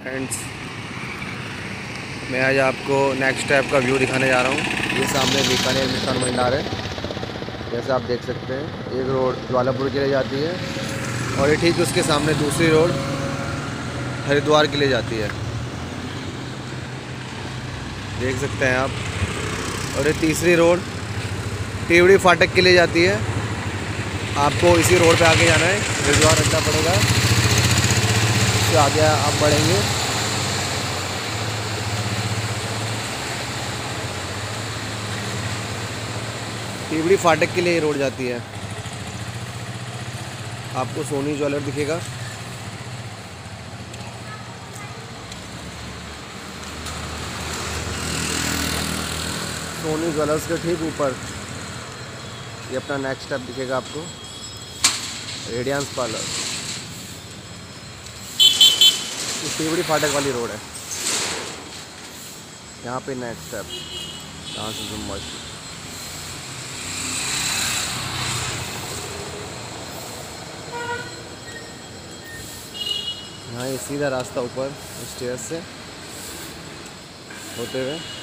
Friends, मैं आज आपको नेक्स्ट स्टेप का व्यू दिखाने जा रहा हूँ। ये सामने बीकानेर मिष्ठान भंडार है। जैसे आप देख सकते हैं, एक रोड ज्वालापुर के लिए जाती है और ये ठीक उसके सामने दूसरी रोड हरिद्वार के लिए जाती है, देख सकते हैं आप। और ये तीसरी रोड टिवड़ी फाटक के लिए जाती है। आपको इसी रोड पे आगे जाना है, हरिद्वार अड्डा पड़ेगा, इससे आगे आप बढ़ेंगे। टिवड़ी फाटक के लिए ये रोड जाती है। आपको सोनी ज्वेलर दिखेगा। सोनी ज्वेलर्स के ठीक ऊपर ये अपना नेक्स्ट स्टेप दिखेगा आपको, रेडियंस पार्लर। ये टिवड़ी फाटक वाली रोड है, यहाँ पे नेक्स्ट स्टेप, यहाँ से जुम्मा। यहाँ ये सीधा रास्ता ऊपर स्टेयर से होते हुए